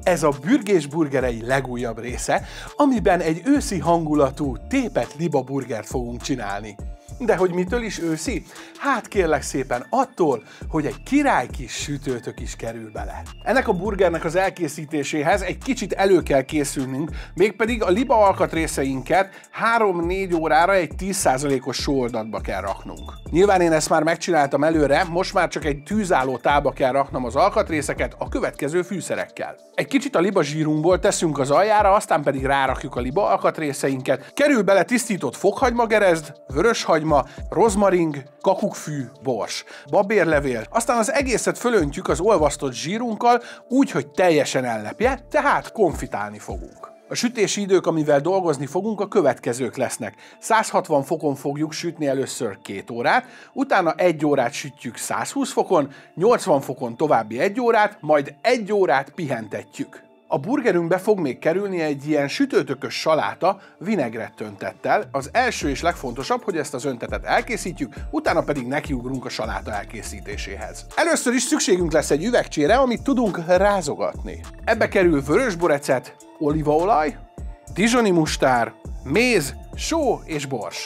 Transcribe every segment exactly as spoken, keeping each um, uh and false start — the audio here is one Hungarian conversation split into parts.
Ez a Bürgés burgerei legújabb része, amiben egy őszi hangulatú tépett liba burgert fogunk csinálni. De hogy mitől is őszi? Hát kérlek szépen attól, hogy egy király kis sütőtök is kerül bele. Ennek a burgernek az elkészítéséhez egy kicsit elő kell készülnünk, mégpedig a liba alkatrészeinket három-négy órára egy tíz százalékos sóoldatba kell raknunk. Nyilván én ezt már megcsináltam előre, most már csak egy tűzálló tálba kell raknom az alkatrészeket a következő fűszerekkel. Egy kicsit a liba zsírunkból teszünk az aljára, aztán pedig rárakjuk a liba alkatrészeinket. Kerül bele tisztított fokhagymagerezd, vöröshagyma, rozmaring, kakukkfű, bors, babérlevél, aztán az egészet fölöntjük az olvasztott zsírunkkal úgy, hogy teljesen ellepje, tehát konfitálni fogunk. A sütési idők, amivel dolgozni fogunk, a következők lesznek. száz hatvan fokon fogjuk sütni először két órát, utána egy órát sütjük száz húsz fokon, nyolcvan fokon további egy órát, majd egy órát pihentetjük. A burgerünkbe fog még kerülni egy ilyen sütőtökös saláta vinegret öntettel. Az első és legfontosabb, hogy ezt az öntetet elkészítjük, utána pedig nekiugrunk a saláta elkészítéséhez. Először is szükségünk lesz egy üvegcsére, amit tudunk rázogatni. Ebbe kerül vörösborecet, olívaolaj, dijon-i mustár, méz, só és bors.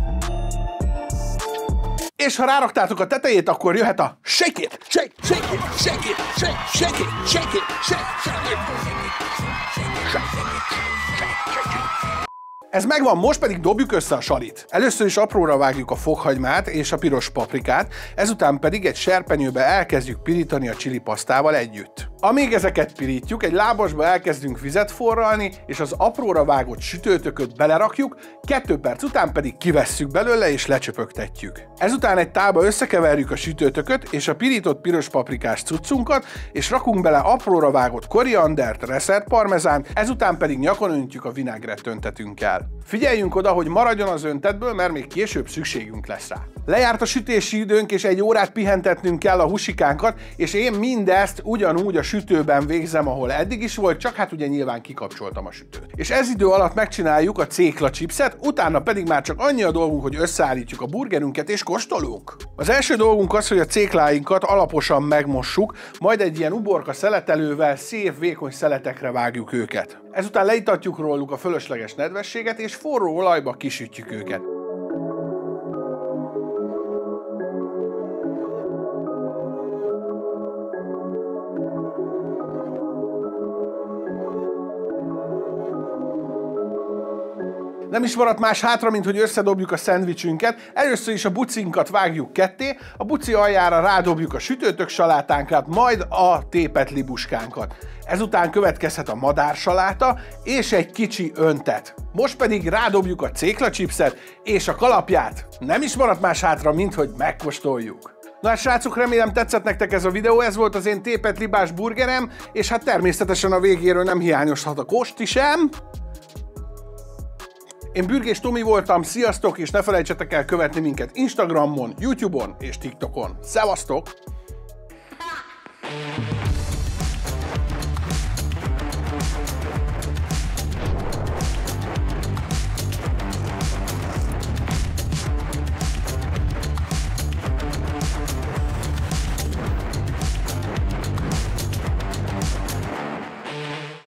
És ha ráraktátok a tetejét, akkor jöhet a shake it, shake, shake it, shake it, shake, shake it, shake it, shake, shake it, shake it. Ez megvan, most pedig dobjuk össze a salit. Először is apróra vágjuk a fokhagymát és a piros paprikát, ezután pedig egy serpenyőbe elkezdjük pirítani a csili-pasztával együtt. Amíg ezeket pirítjuk, egy lábasba elkezdünk vizet forralni, és az apróra vágott sütőtököt belerakjuk, kettő perc után pedig kivesszük belőle és lecsöpögtetjük. Ezután egy tálba összekeverjük a sütőtököt és a pirított piros paprikás cuccunkat, és rakunk bele apróra vágott koriandert, reszert parmezánt, ezután pedig nyakon öntjük a vinegret öntetünkkel. Figyeljünk oda, hogy maradjon az öntetből, mert még később szükségünk lesz rá. Lejárt a sütési időnk, és egy órát pihentetnünk kell a husikánkat, és én mindezt ugyanúgy a sütőben végzem, ahol eddig is volt, csak hát ugye nyilván kikapcsoltam a sütőt. És ez idő alatt megcsináljuk a cékla chipset, utána pedig már csak annyi a dolgunk, hogy összeállítjuk a burgerünket és kóstolunk. Az első dolgunk az, hogy a cékláinkat alaposan megmossuk, majd egy ilyen uborka szeletelővel szép vékony szeletekre vágjuk őket. Ezután leitatjuk róluk a fölösleges nedvességet, és forró olajba kisütjük őket. Nem is maradt más hátra, mint hogy összedobjuk a szendvicsünket. Először is a bucinkat vágjuk ketté, a buci aljára rádobjuk a sütőtök salátánkat, majd a tépett libuskánkat. Ezután következhet a madársaláta és egy kicsi öntet. Most pedig rádobjuk a cékla chipset és a kalapját. Nem is maradt más hátra, mint hogy megkóstoljuk. Na hát srácok, remélem tetszett nektek ez a videó, ez volt az én tépett libás burgerem, és hát természetesen a végéről nem hiányozhat a kósti sem. Én Bürgés Tomi voltam, sziasztok, és ne felejtsetek el követni minket Instagramon, YouTube-on és TikTokon. Szevasztok!